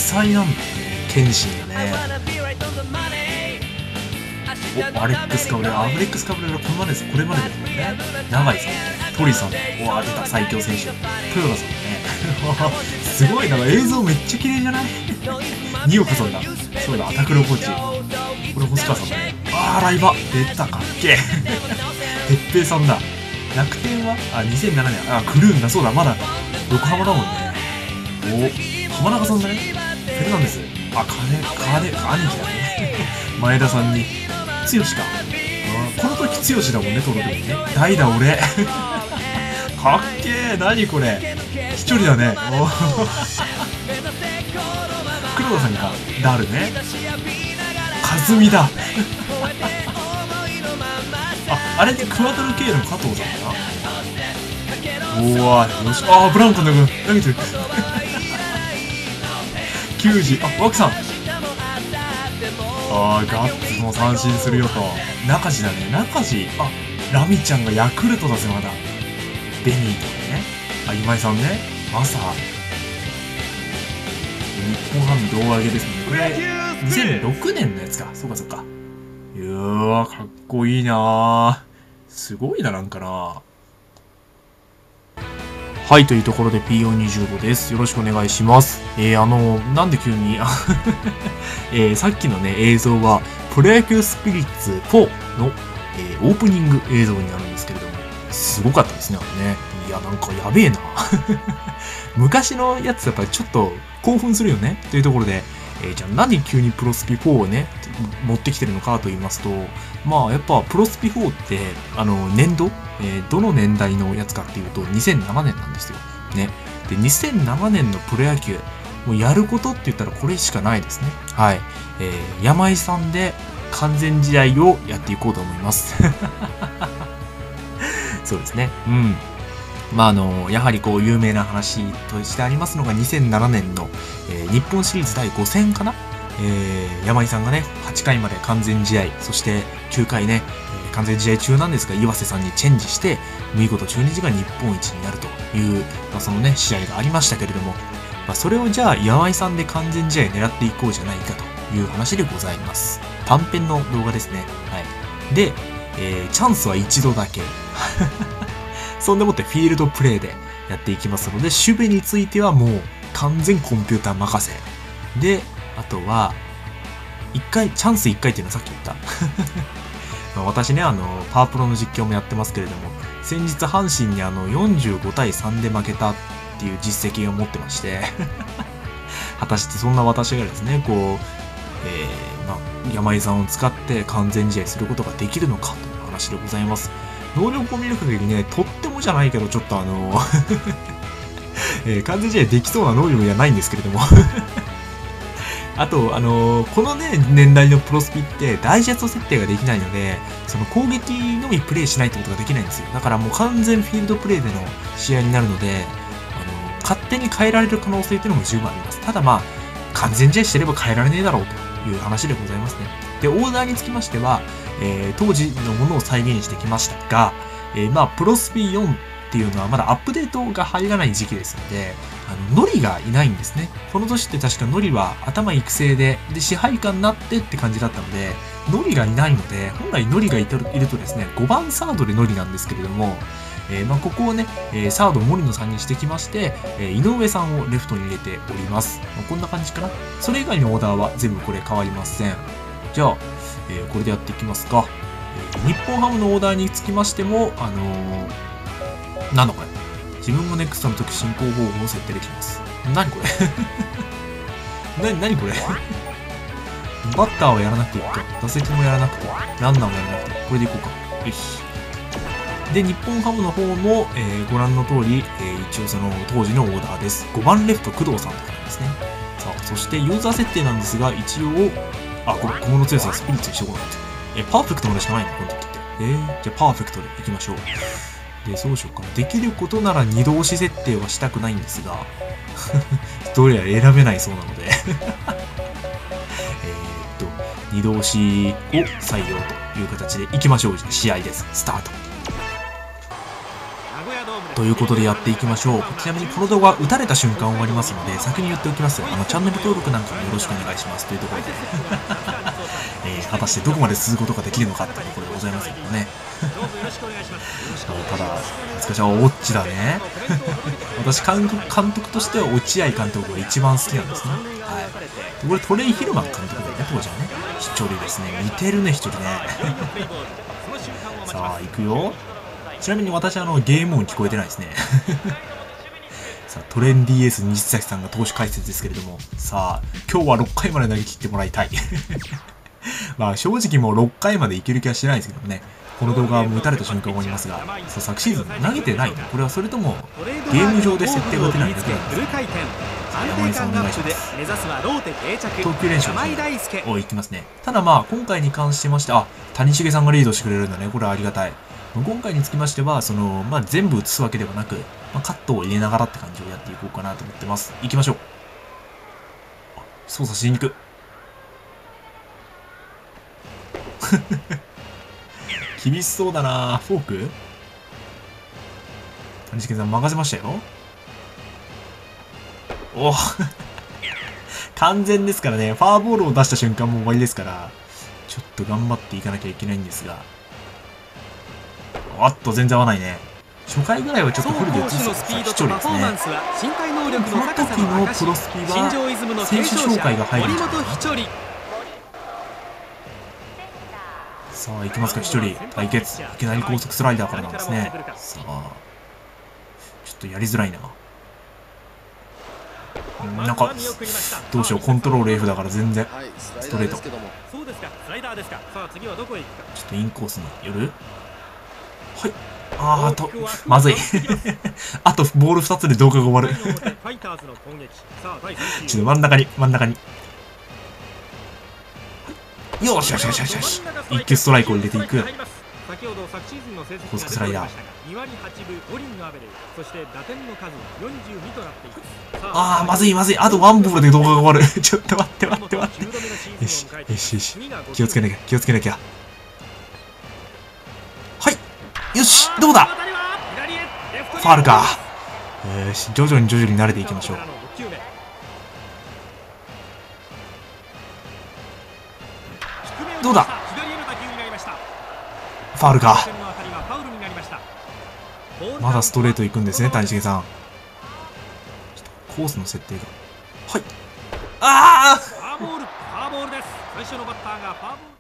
才なんだね、剣心がね。お、アレックスカブレラ、アレックスカブレラ、これまでですね、永井さんね、鳥さんね、おわ、出た、最強選手、豊田さんね。すごいな、映像めっちゃ綺麗じゃない？二岡さんだ。そうだ、アタクロコーチ。これ、星川さんだね。あー、ライバ出た、かっけえ。鉄平さんだ。楽天は2007年。クルーンだ。そうだ、まだ、横浜だもんね。お、浜中さんだね。フェルナンデス。兄貴だね。前田さんに、剛か。この時剛だもんね、登録にね。代打俺。かっけえ。何これ。一人だね。黒田さんがダルね。和美だ。あれでクワトル系の加藤さんかな。おー、よし。ブラウン君投げてる。球児。枠さん。ガッツも三振するよと。中地だね。中地。ラミちゃんがヤクルトだぜ、まだ。ベニーとかね。今井さんね。マサ。日本ハム胴上げですね。これ、2006年のやつか。そうかそうか。いやー、かっこいいなー。すごいな、なんかな。はい、というところで PO25 です。よろしくお願いします。なんで急に、さっきのね、映像は、プロ野球スピリッツ4の、オープニング映像になるんですけれども、すごかったですね、あれね。いや、なんかやべえな。昔のやつやっぱりちょっと興奮するよね。というところで、じゃあ何急にプロスピ4をね、持ってきてるのかと言いますと、やっぱプロスピ4って、年度、どの年代のやつかっていうと2007年なんですよ。ね。で、2007年のプロ野球、もうやることって言ったらこれしかないですね。はい。山井さんで完全試合をやっていこうと思います。そうですね。うん。やはりこう有名な話としてありますのが2007年の、日本シリーズ第5戦かな、山井さんがね、8回まで完全試合、そして9回ね、完全試合中なんですが、岩瀬さんにチェンジして、見事中日が日本一になるという、そのね、試合がありましたけれども、それをじゃあ山井さんで完全試合狙っていこうじゃないかという話でございます。短編の動画ですね。はい。で、チャンスは一度だけ。そんでもってフィールドプレイでやっていきますので、守備についてはもう完全コンピューター任せ。で、あとは、チャンス1回っていうのはさっき言った。私ね、パワープロの実況もやってますけれども、先日阪神に45対3で負けたっていう実績を持ってまして、果たしてそんな私がですね、山井さんを使って完全試合することができるのかという話でございます。能力を見る限りね、とってもじゃないけど、ちょっと完全試合できそうな能力じゃないんですけれども。あと、このね、年代のプロスピって、ダイジェスト設定ができないので、その攻撃のみプレイしないってことができないんですよ。だからもう完全フィールドプレイでの試合になるので、勝手に変えられる可能性っていうのも十分あります。ただ完全試合してれば変えられねえだろうという話でございますね。で、オーダーにつきましては、当時のものを再現してきましたが、プロスピ4っていうのはまだアップデートが入らない時期ですので、ノリがいないんですね。この年って確かノリは頭育成で支配下になってって感じだったので、ノリがいないので、本来ノリがいるとですね、5番サードでノリなんですけれども、ここをね、サード森野さんにしてきまして、井上さんをレフトに入れております。こんな感じかな。それ以外のオーダーは全部これ変わりません。じゃあ、これでやっていきますか。日本ハムのオーダーにつきましても、なんだこれ。自分もネクストの時進行方法を設定できます。何これ何これバッターはやらなくていいか。打席もやらなくて、ランナーもやらなくて、これでいこうか。よし。で、日本ハムの方も、ご覧の通り、一応その当時のオーダーです。5番レフト工藤さんとかなんですね。さあ、そしてユーザー設定なんですが、一応、これ、小物強さスピリッツにしておこうって。パーフェクトまでしかないのこの時って。じゃあパーフェクトでいきましょう。で、そうしようかな。できることなら二度押し設定はしたくないんですが、どれや選べないそうなので二度押しを採用という形でいきましょう。試合です。スタート。 ということでやっていきましょう。ちなみにこの動画打たれた瞬間終わりますので、先に言っておきます。チャンネル登録なんかもよろしくお願いしますというところで、果たしてどこまで進むことができるのかってところでございますけどね。ただ、懐かしい、オッチだね。私、監督としては落合監督が一番好きなんですね。はい。これトレイ・ヒルマン監督だよね、当時はね。一人ですね。似てるね、一人ね。さあ、行くよ。ちなみに私ゲーム音聞こえてないですね。さあ、トレンディエース西崎さんが投手解説ですけれども、さあ、今日は6回まで投げ切ってもらいたい。まあ正直もう6回までいける気はしないですけどもね、この動画は打たれた瞬間思いますが、そう昨シーズン投げてないのこれはそれともゲーム上で設定が出ないだけなんですか。山井さんお願いします。投球練習をいきますね。ただまあ今回に関してまして、谷繁さんがリードしてくれるんだね。これはありがたい。今回につきましては、全部映すわけではなく、カットを入れながらって感じをやっていこうかなと思ってます。行きましょう。操作しにく。厳しそうだな。フォーク谷繁さん任せましたよ。お完全ですからね。ファーボールを出した瞬間も終わりですから、ちょっと頑張っていかなきゃいけないんですが。おっと、全然合わないね。初回ぐらいはちょっとフルで映す視聴率ね。この時のプロスピは選手紹介が入るんじゃないかな。さあ、行きますか、一人。対決。いきなり高速スライダーからなんですね。さあ、ちょっとやりづらいな。なんか、どうしよう、コントロール F だから全然。ストレート。ちょっとインコースに寄る。はい。まずい。あと、ボール2つで動画が終わる。ちょっと真ん中に。よしよしよしよしよし。一球ストライクを入れていく。高速スライダー。まずい。あとワンボールで動画が終わる。ちょっと待って。よし。気をつけなきゃ。はい。よし。どうだ。ファウルか。よし。徐々に慣れていきましょう。どうだ。ファウルか。まだストレート行くんですね、谷繁さん。コースの設定が。はい。